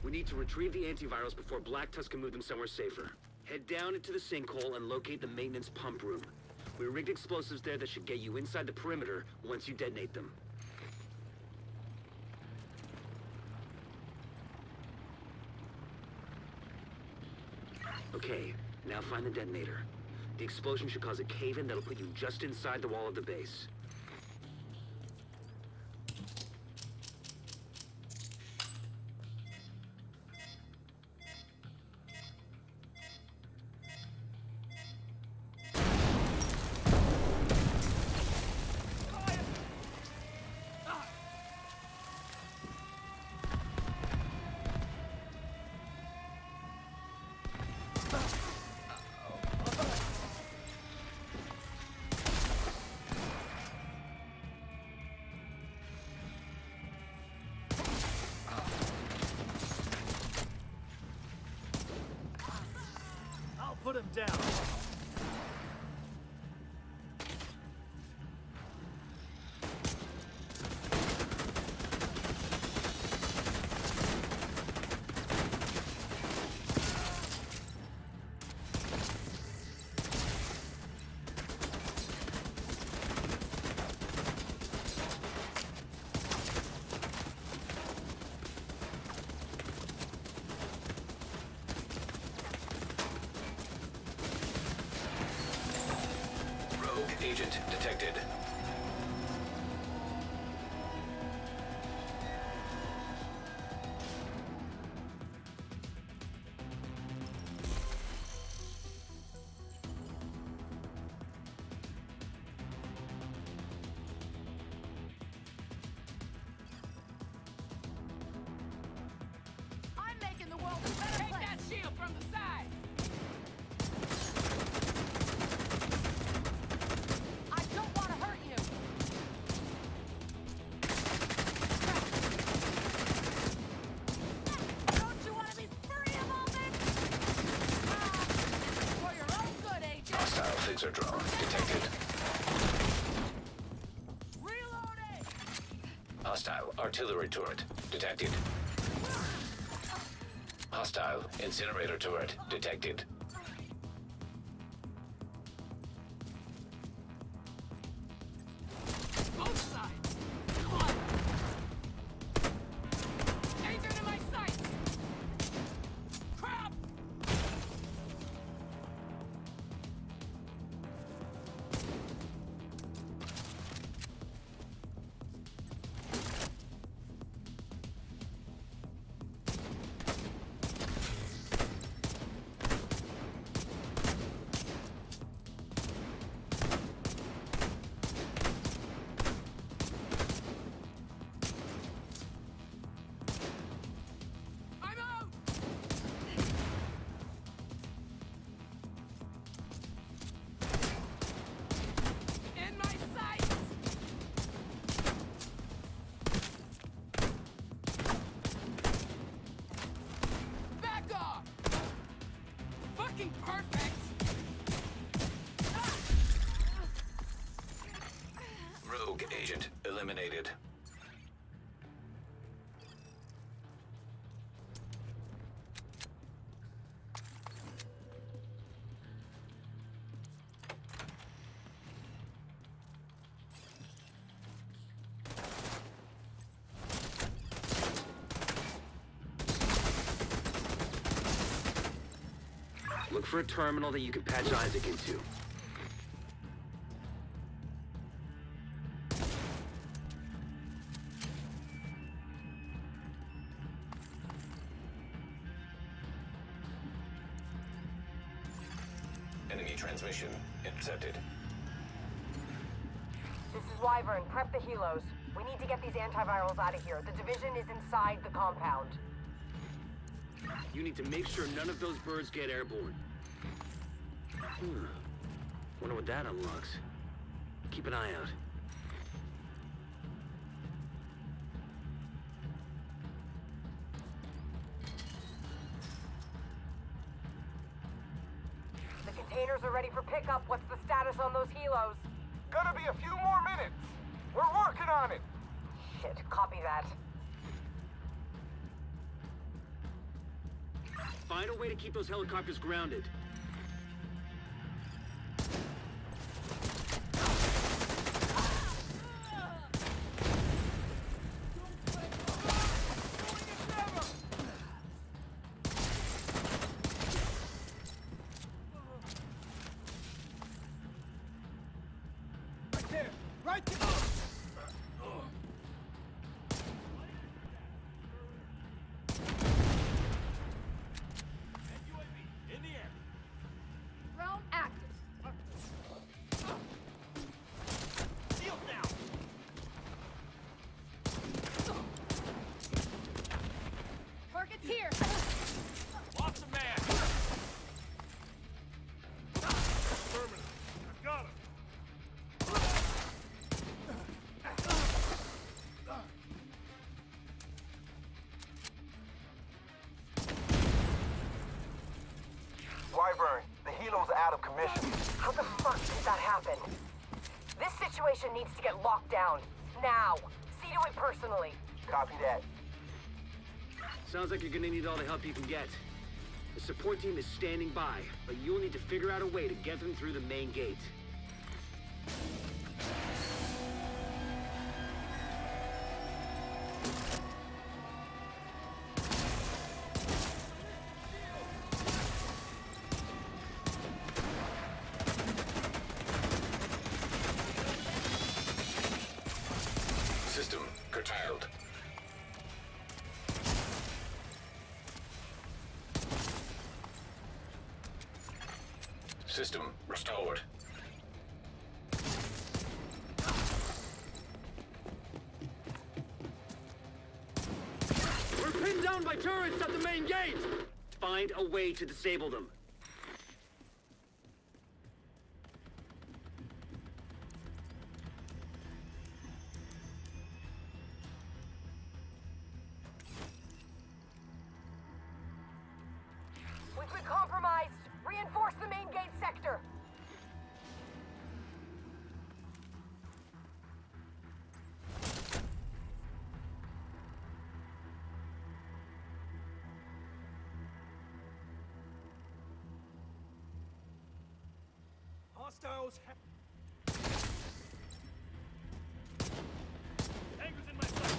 We need to retrieve the antivirals before Black Tusk can move them somewhere safer. Head down into the sinkhole and locate the maintenance pump room. We rigged explosives there that should get you inside the perimeter once you detonate them. Okay, now find the detonator. The explosion should cause a cave-in that'll put you just inside the wall of the base. Put him down. Agent detected. I'm making the world a better place. Take that shield from the side. Phaser drone detected. Reloading! Hostile artillery turret detected. Hostile incinerator turret detected. Both sides! Come on! Danger to my sight! Crap! Perfect! Rogue agent eliminated. Look for a terminal that you can patch Isaac into. Enemy transmission intercepted. This is Wyvern. Prep the helos. We need to get these antivirals out of here. The division is inside the compound. You need to make sure none of those birds get airborne. Wonder what that unlocks. Keep an eye out. The containers are ready for pickup. What's the status on those helos? Gonna be a few more minutes. We're working on it. Shit, copy that. Find a way to keep those helicopters grounded. Right there! In the air. Drone active. Shield now! Target's here. Lots of man! Affirmative. I got him! Wyvern, the helo's out of commission. How the fuck did that happen? This situation needs to get locked down. Now. See to it personally. Copy that. Sounds like you're gonna need all the help you can get. The support team is standing by, but you'll need to figure out a way to get them through the main gate. System curtailed. System restored. We're pinned down by turrets at the main gate! Find a way to disable them. We've been compromised. Reinforce the main gate sector. Hostiles Tanger's in my sight!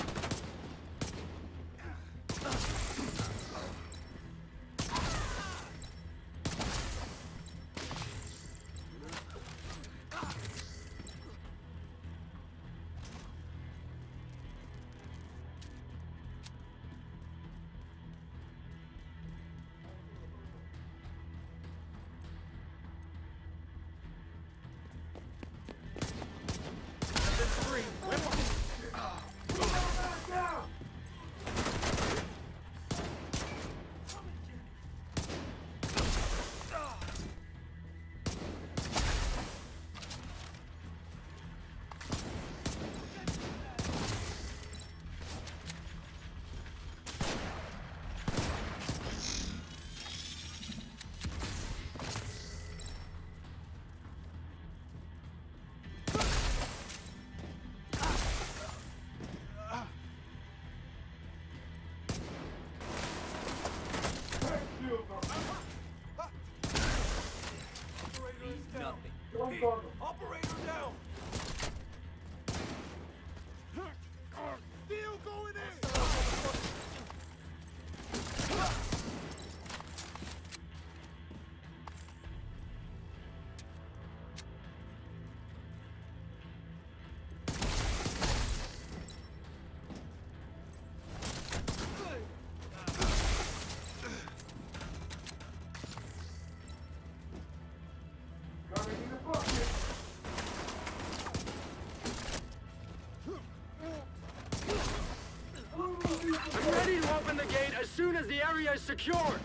Operator down! Steel going in! I'm ready to open the gate as soon as the area is secured!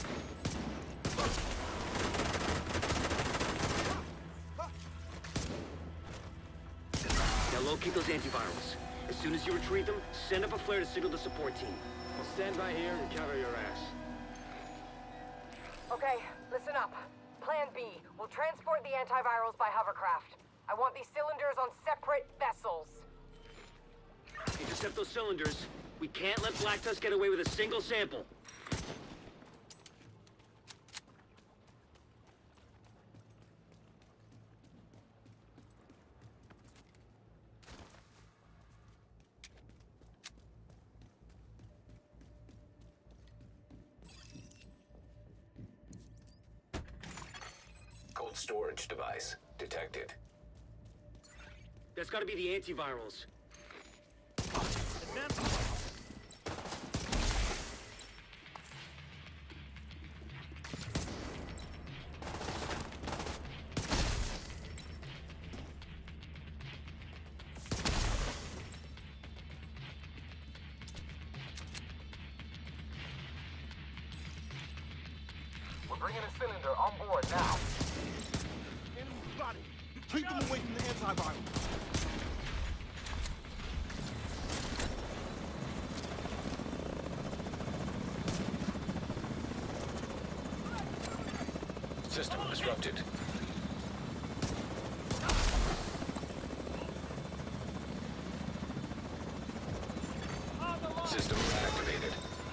Now locate those antivirals. As soon as you retrieve them, send up a flare to signal the support team. I'll stand by here and cover your ass. Okay, listen up. Plan B. We'll transport the antivirals by hovercraft. I want these cylinders on separate vessels. Intercept those cylinders. We can't let Black Tusk get away with a single sample. cold storage device detected. That's gotta be the antivirals. We're bringing a cylinder on board now. Enemy spotted. Keep them away from the antiviral. System disrupted. System activated.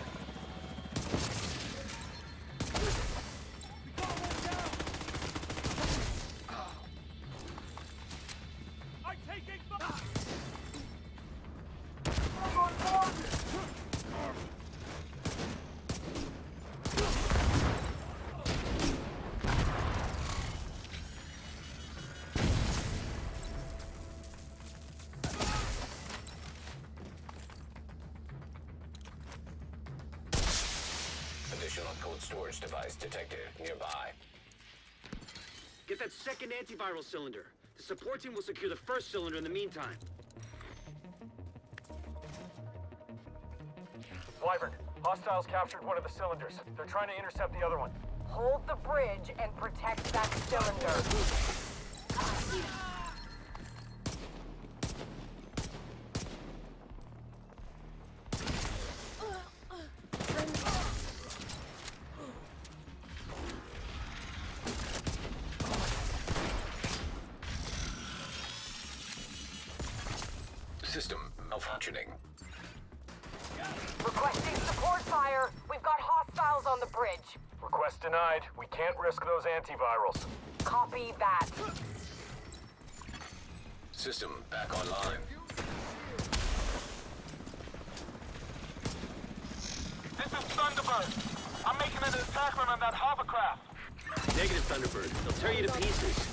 I'm taking fire. Additional cold storage device detected nearby. Get that second antiviral cylinder. The support team will secure the first cylinder in the meantime. Wyvern, hostiles captured one of the cylinders. They're trying to intercept the other one. Hold the bridge and protect that cylinder. System malfunctioning. Requesting support fire. We've got hostiles on the bridge. Request denied. We can't risk those antivirals. Copy that. System back online. This is Thunderbird. I'm making an attack run on that hovercraft. Negative, Thunderbird. They'll tear you to pieces.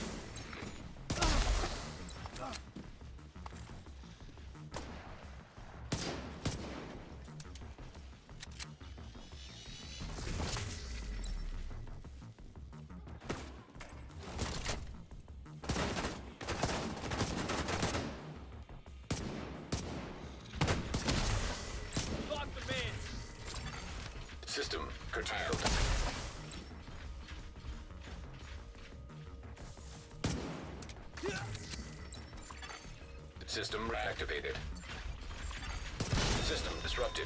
System curtailed. System reactivated. System disrupted.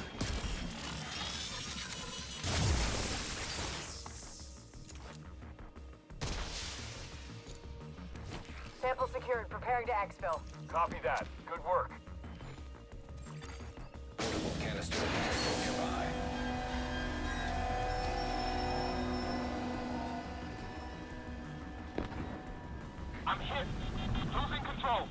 Sample secured. Preparing to exfil. Copy that. Good work. Canister detected nearby. I'm hit. Losing control.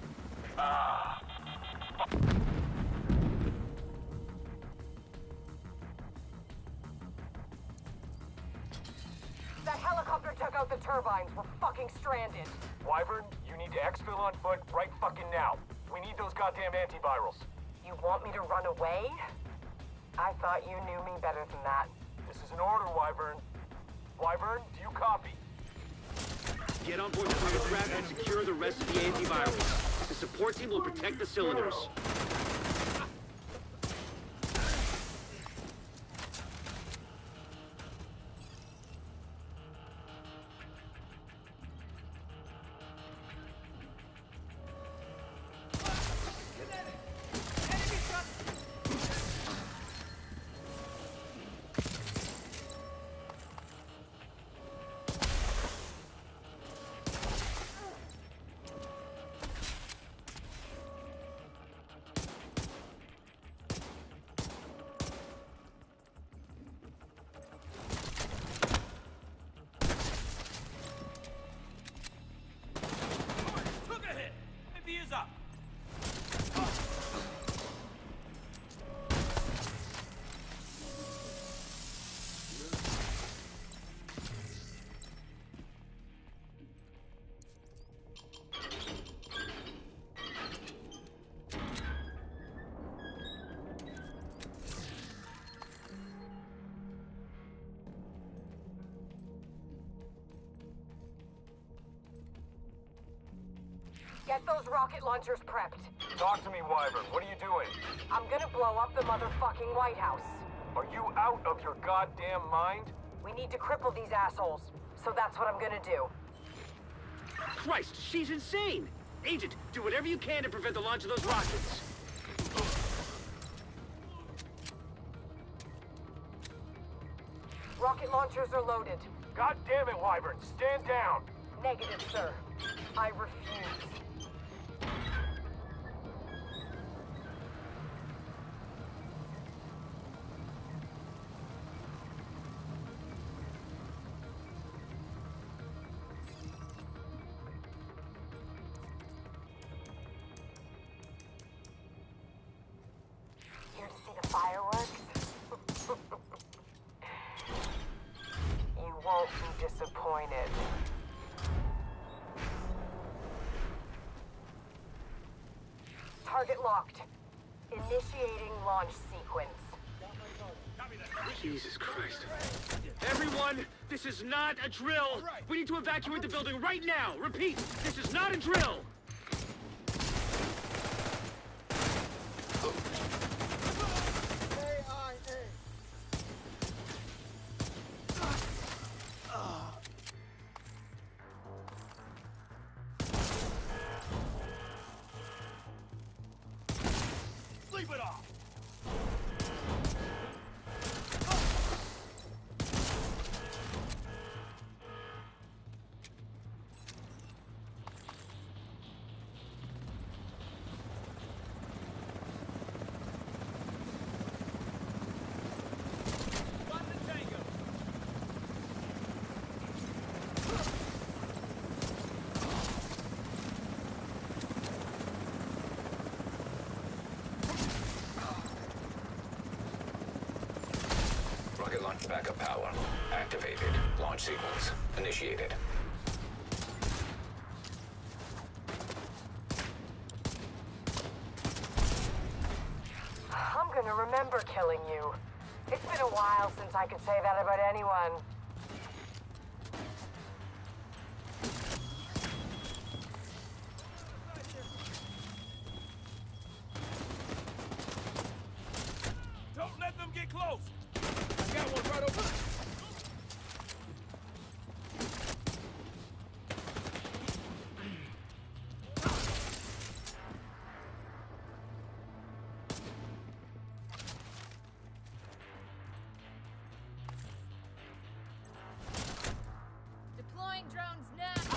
That helicopter took out the turbines. We're fucking stranded. Wyvern, you need to exfil on foot right fucking now. We need those goddamn antivirals. You want me to run away? I thought you knew me better than that. This is an order, Wyvern. Wyvern, do you copy? Get on board the hovercraft and secure the rest of the antivirals. The support team will protect the cylinders. Get those rocket launchers prepped. Talk to me, Wyvern. What are you doing? I'm gonna blow up the motherfucking White House. Are you out of your goddamn mind? We need to cripple these assholes, so that's what I'm gonna do. Christ, she's insane! Agent, do whatever you can to prevent the launch of those rockets. Rocket launchers are loaded. God damn it, Wyvern. Stand down. Negative, sir. I refuse. Here to see the fireworks? You won't be disappointed. Target locked. Initiating launch sequence. Jesus Christ. Everyone, this is not a drill! We need to evacuate the building right now! Repeat, this is not a drill! Sleep it off! One to tango! Rocket launch backup power activated. Launch sequence initiated. I'm gonna remember killing you. It's been a while since I could say that about anyone. Don't let them get close! I got one right over there. Deploying drones now.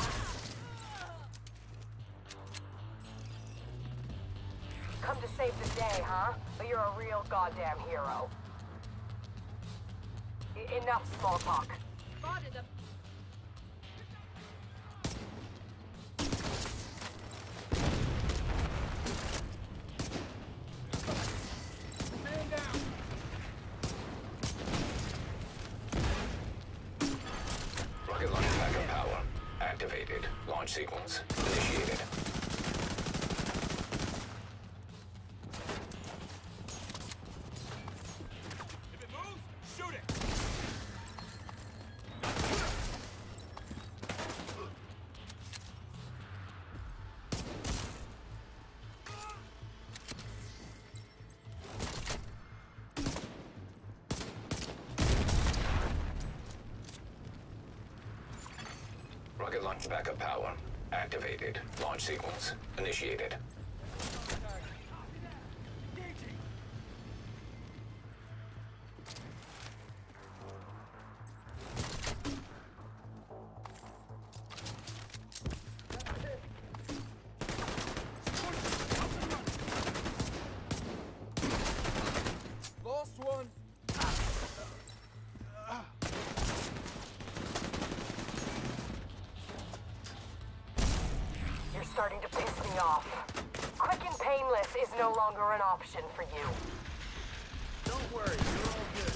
Come to save the day, huh? But you're a real goddamn hero. Enough small talk. Spotted them. Man down! Rocket launch backup power activated. Launch sequence initiated. If it moves, shoot it! Rocket launch backup power activated. Launch sequence initiated. Lost one. You're starting to piss me off. Quick and painless is no longer an option for you. Don't worry, you're all good.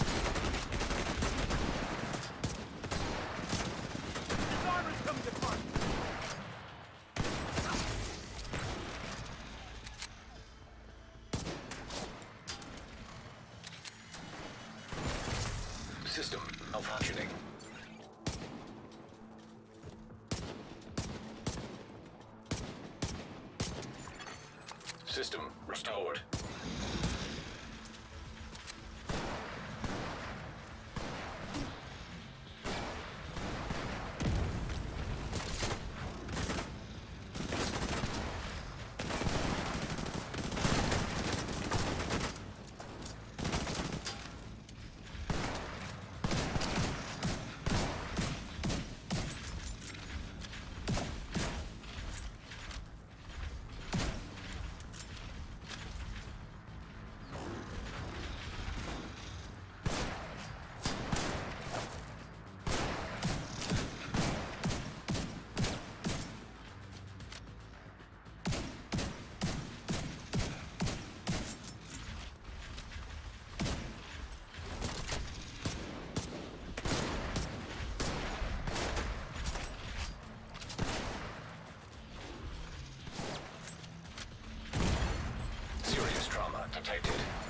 Disarmor's coming to front! System malfunctioning. System restored. Detected.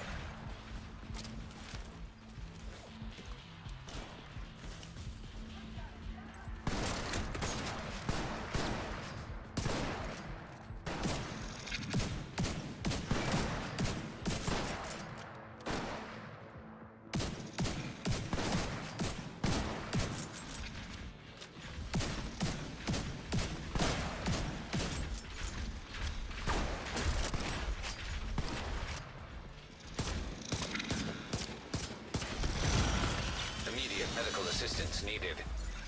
Medical assistance needed.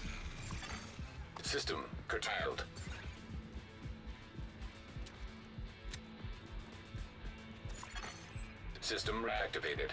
System curtailed. System reactivated.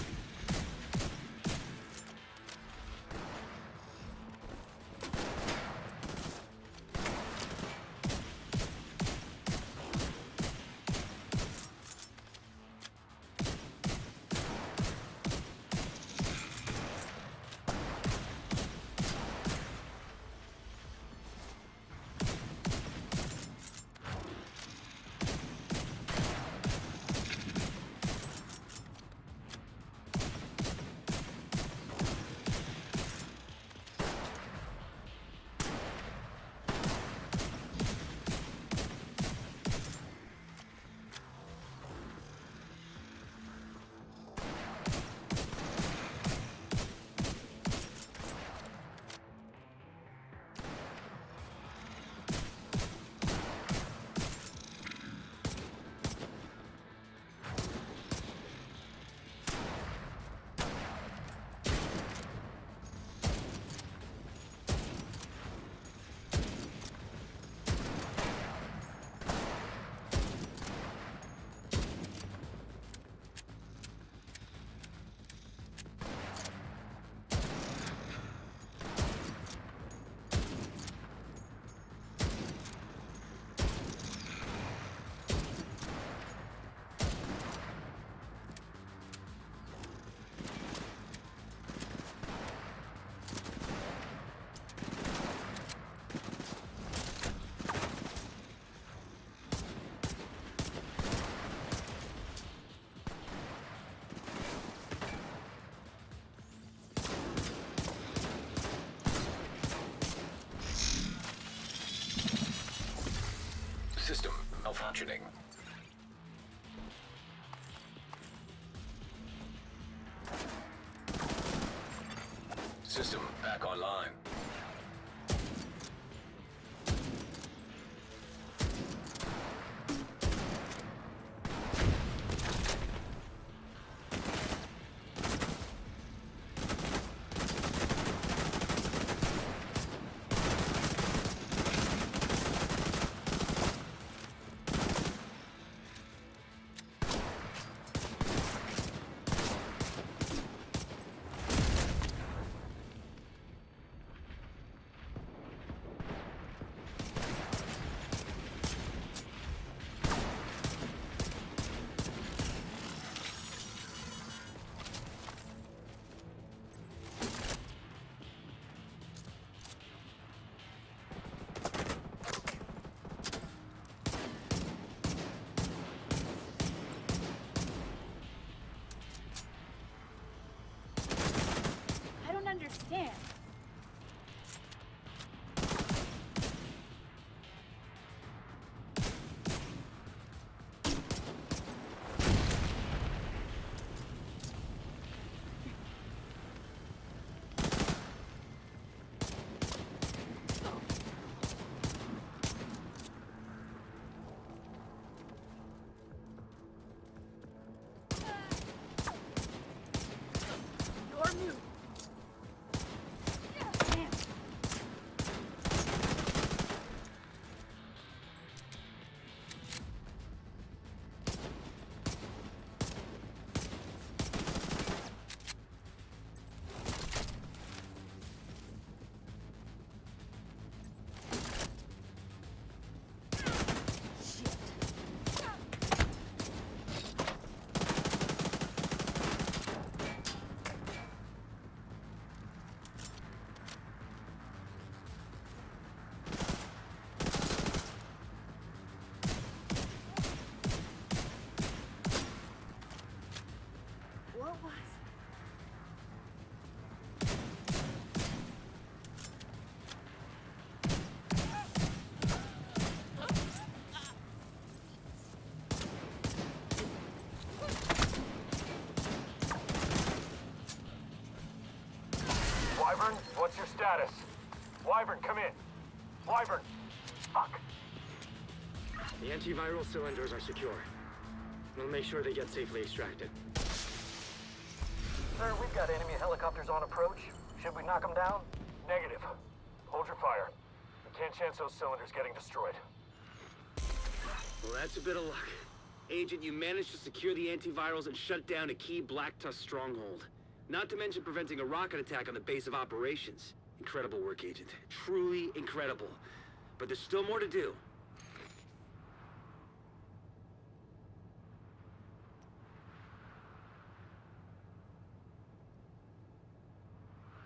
System malfunctioning. System back online. status? Wyvern, come in. Wyvern. Fuck. The antiviral cylinders are secure. We'll make sure they get safely extracted. Sir, we've got enemy helicopters on approach. Should we knock them down? Negative. Hold your fire. We can't chance those cylinders getting destroyed. Well, that's a bit of luck. Agent, you managed to secure the antivirals and shut down a key Black Tusk stronghold. Not to mention preventing a rocket attack on the base of operations. Incredible work, Agent. Truly incredible. But there's still more to do.